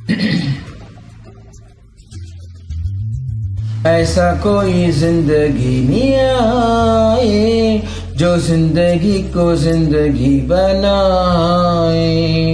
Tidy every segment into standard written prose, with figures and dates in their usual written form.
ऐसा कोई जिंदगी नहीं आए जो जिंदगी को जिंदगी बनाए।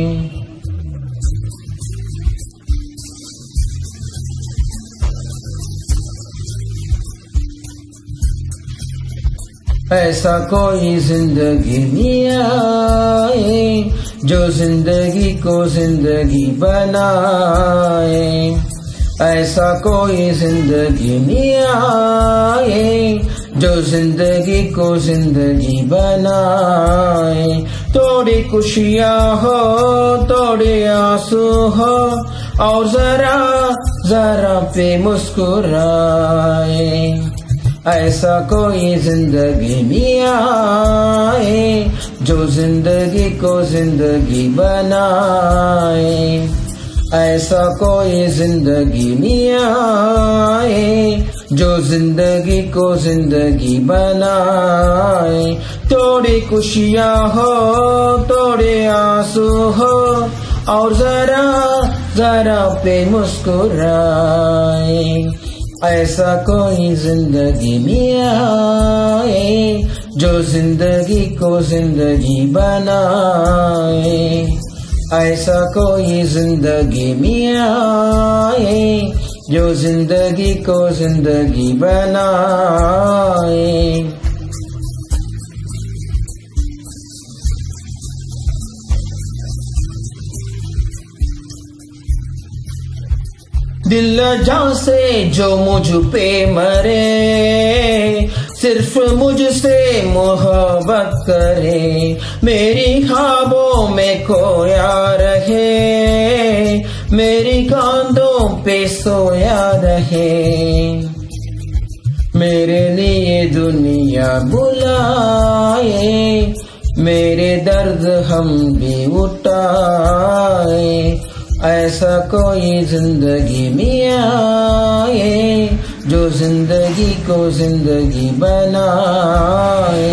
ऐसा कोई जिंदगी नहीं आए जो जिंदगी को जिंदगी बनाए। ऐसा कोई जिंदगी नहीं आए जो जिंदगी को जिंदगी बनाए। थोड़ी खुशियाँ हो थोड़े आंसू हो और जरा जरा पे मुस्कुराए। ऐसा कोई जिंदगी नहीं आए जो जिंदगी को जिंदगी बनाए। ऐसा कोई जिंदगी नहीं आए जो जिंदगी को जिंदगी बनाए। थोड़ी खुशियाँ हो थोड़े आंसू हो और जरा जरा पे मुस्कुराए। ऐसा कोई जिंदगी नहीं आए जो जिंदगी को जिंदगी बनाए। ऐसा कोई जिंदगी नहीं आए जो जिंदगी को जिंदगी बनाए। दिल जान से जो मुझ पे मरे सिर्फ मुझसे मोहब्बत करे। मेरी ख्वाबों में खोया रहे मेरी कांधों पे सोया रहे। मेरे लिए दुनिया बुलाए मेरे दर्द हम भी उठाए। ऐसा कोई जिंदगी नहीं आए जो जिंदगी को जिंदगी बनाए।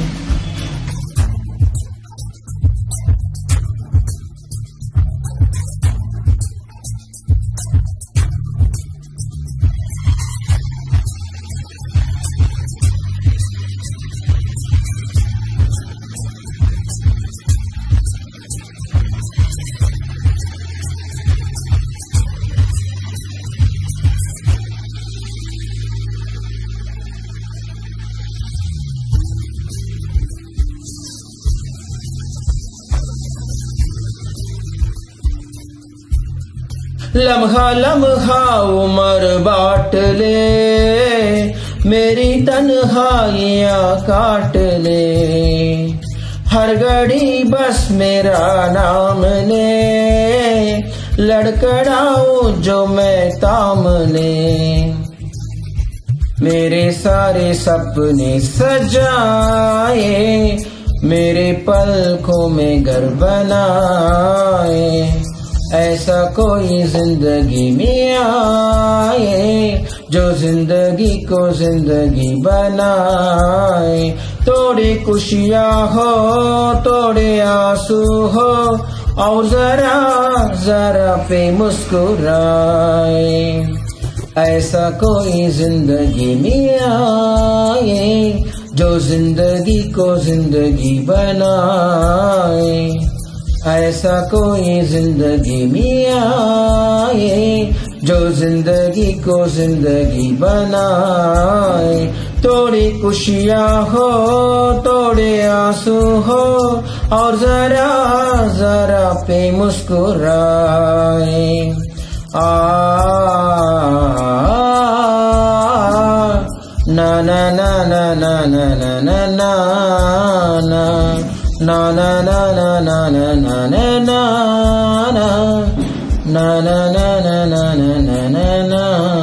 लम्हा लम्हा उम्र बांट ले मेरी तन्हाइयाँ काट ले। हर घड़ी बस मेरा नाम ले लड़खड़ाऊं जो मैं ताम ले। मेरे सारे सपने सजाए मेरे पलकों में घर बनाए। ऐसा कोई जिंदगी में आए जो जिंदगी को जिंदगी बनाए। थोड़ी खुशियाँ हो थोड़े आंसू हो और जरा जरा पे मुस्कुराए। ऐसा कोई जिंदगी में आए जो जिंदगी को जिंदगी बनाए। ऐसा कोई जिंदगी में आए जो जिंदगी को जिंदगी बनाए। थोड़ी खुशियाँ हो थोड़े आंसू हो और जरा जरा पे मुस्कुराए। ना ना ना ना ना ना ना ना ना na na na na na na na na na na na na na na na na na